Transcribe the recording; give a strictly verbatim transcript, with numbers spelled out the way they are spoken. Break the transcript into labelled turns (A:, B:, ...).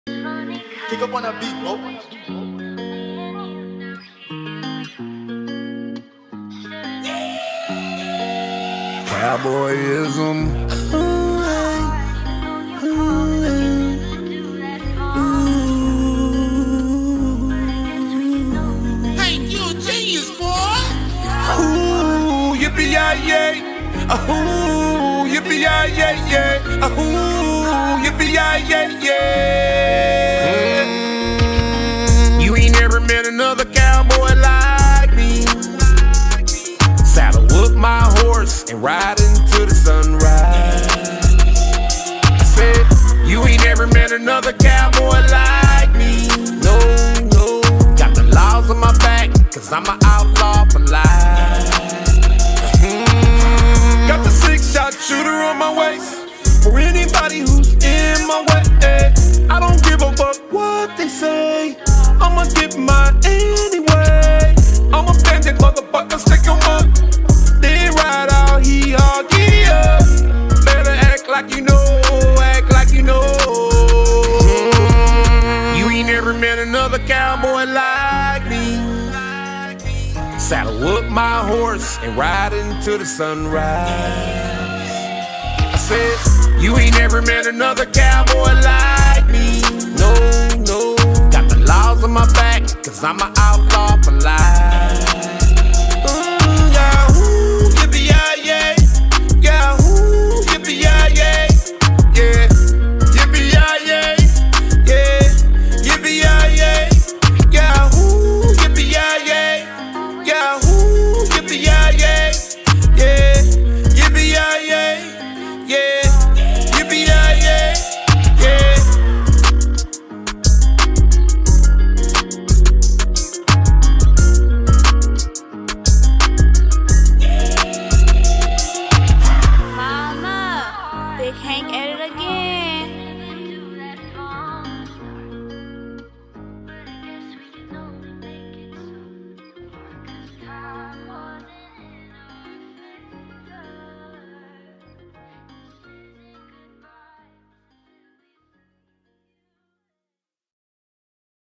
A: Pick up on a beat, bro.
B: Cowboyizm.
C: Hey, you a genius, boy.
B: Ooh, yippee-yi-yay. Ooh, yippee-yi-yay-yay. Ooh, yippee-yi-yay-yay. Mm, you ain't never met another cowboy like me. Saddle up my horse and ride into the sunrise. I said, you ain't never met another cowboy like me. No, no. Got the laws on my back, cause I'm an outlaw for life. Mm, got the six-shot shooter on my waist for anybody who's in my way. I don't give a fuck what they say, I'ma get mine anyway. I'm a bandit, motherfucker, stick 'em up. Then ride out, he all giddy up. Better act like you know, act like you know. Mm, you ain't never met another cowboy like me. Saddle up my horse and ride into the sunrise. I said, you ain't never met another cowboy like me.